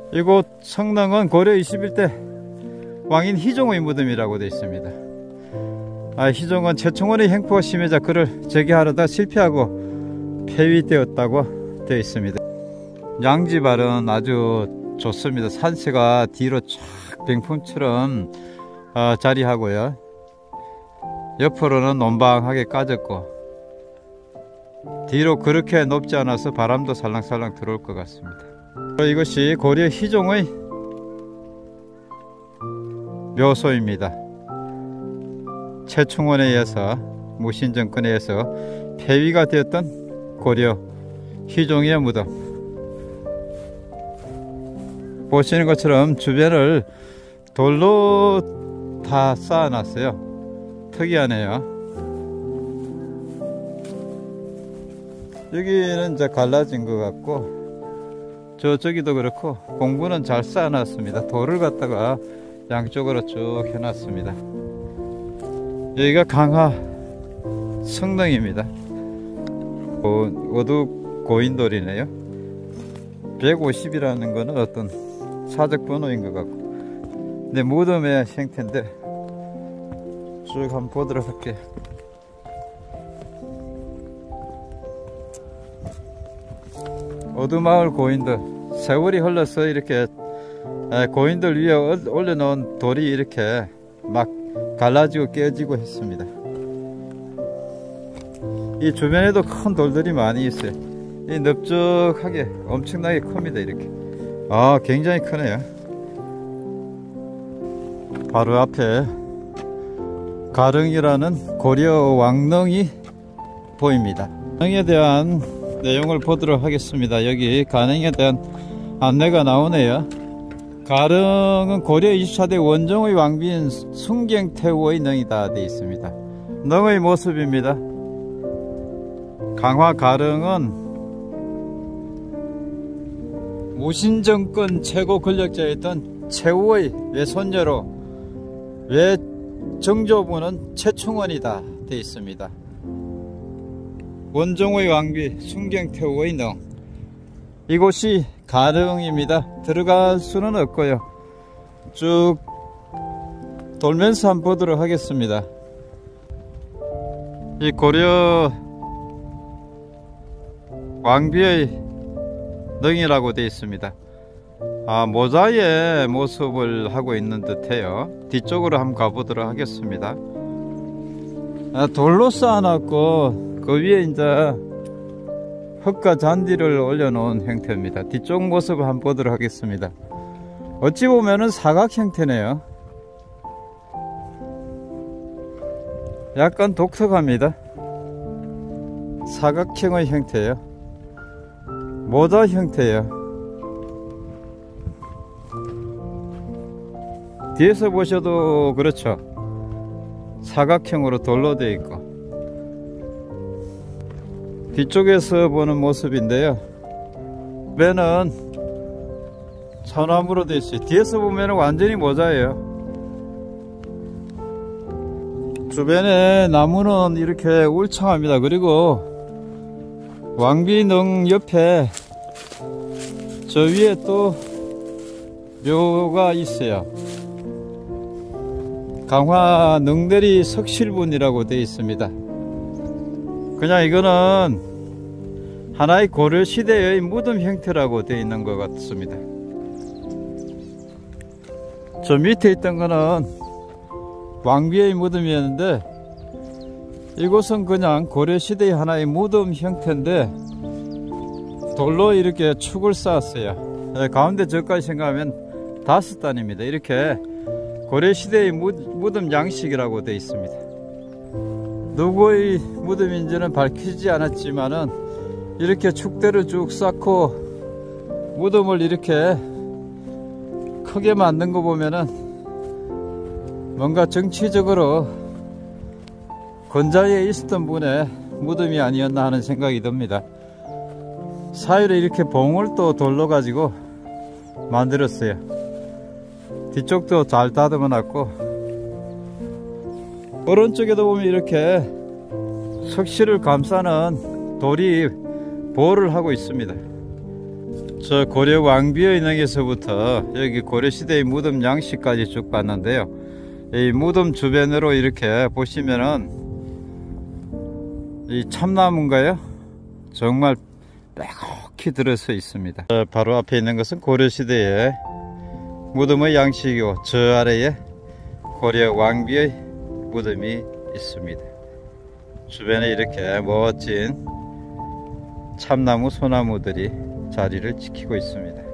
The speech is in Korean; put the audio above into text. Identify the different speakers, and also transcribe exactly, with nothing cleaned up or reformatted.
Speaker 1: 이곳 성릉은 고려 이십일 대 왕인 희종의 무덤이라고 되어 있습니다. 아, 희종은 최충원의 횡포 심해자 그를 제기하려다 실패하고 폐위되었다고 되어 있습니다. 양지발은 아주 좋습니다. 산세가 뒤로 쫙 병풍처럼 어, 자리하고요. 옆으로는 논방하게 까졌고 뒤로 그렇게 높지 않아서 바람도 살랑살랑 들어올 것 같습니다. 이것이 고려 희종의 묘소입니다. 최충원에 의해서 무신정권에 의해서 폐위가 되었던 고려 희종의 무덤. 보시는 것처럼 주변을 돌로 다 쌓아놨어요. 특이하네요. 여기는 이제 갈라진 것 같고 저쪽이도 그렇고 공구는 잘 쌓아놨습니다. 돌을 갖다가 양쪽으로 쭉 해놨습니다. 여기가 강화 성릉입니다. 오두 고인돌이네요. 백오십이라는 거는 어떤 사적 번호인 것 같고, 근데 무덤의 형태인데 쭉 한번 보도록 할게요. 오두마을 고인돌, 세월이 흘러서 이렇게 고인돌 위에 올려놓은 돌이 이렇게 막 갈라지고 깨지고 했습니다. 이 주변에도 큰 돌들이 많이 있어요. 이 넓적하게 엄청나게 큽니다. 이렇게 아 굉장히 크네요. 바로 앞에 가릉이라는 고려 왕릉이 보입니다. 가릉에 대한 내용을 보도록 하겠습니다. 여기 가릉에 대한 안내가 나오네요. 가릉은 고려 이십사 대 원종의 왕비인 순경태후의 능이다 되어 있습니다. 능의 모습입니다. 강화 가릉은 무신정권 최고 권력자였던 최후의 외손녀로 외정조부는 최충원이다 되어 있습니다. 원종의 왕비 순경태후의 능. 이곳이 가릉입니다. 들어갈 수는 없고요. 쭉 돌면서 한번 보도록 하겠습니다. 이 고려 왕비의 능이라고 되어 있습니다. 아, 모자의 모습을 하고 있는 듯해요. 뒤쪽으로 한번 가보도록 하겠습니다. 아, 돌로 쌓아놨고 그 위에 이제 흙과 잔디를 올려놓은 형태입니다. 뒤쪽 모습을 한번 보도록 하겠습니다. 어찌 보면은 사각 형태네요. 약간 독특합니다. 사각형의 형태예요. 모자 형태예요. 뒤에서 보셔도 그렇죠. 사각형으로 돌로 되어 있고 뒤쪽에서 보는 모습인데요. 맨은 천암으로 되어 있어요. 뒤에서 보면 완전히 모자예요. 주변에 나무는 이렇게 울창합니다. 그리고 왕비능 옆에 저 위에 또 묘가 있어요. 강화 능대리 석실분이라고 되어 있습니다. 그냥 이거는 하나의 고려시대의 무덤 형태라고 되어 있는 것 같습니다. 저 밑에 있던 거는 왕비의 무덤이었는데 이곳은 그냥 고려시대의 하나의 무덤 형태인데 돌로 이렇게 축을 쌓았어요. 가운데 저까지 생각하면 다섯 단입니다. 이렇게 고려시대의 무덤 양식이라고 되어 있습니다. 누구의 무덤인지는 밝히지 않았지만은 이렇게 축대를 쭉 쌓고 무덤을 이렇게 크게 만든 거 보면은 뭔가 정치적으로 권좌에 있었던 분의 무덤이 아니었나 하는 생각이 듭니다. 사이로 이렇게 봉을 또 돌로 가지고 만들었어요. 뒤쪽도 잘 다듬어 놨고 오른쪽에도 보면 이렇게 석실을 감싸는 돌이 보호를 하고 있습니다. 저 고려 왕비의 능에서부터 여기 고려시대의 무덤 양식까지 쭉 봤는데요. 이 무덤 주변으로 이렇게 보시면은 이 참나무인가요? 정말 빼곡히 들어서 있습니다. 바로 앞에 있는 것은 고려시대의 무덤의 양식이고, 저 아래에 고려 왕비의 무덤이 있습니다. 주변에 이렇게 멋진 참나무, 소나무들이 자리를 지키고 있습니다.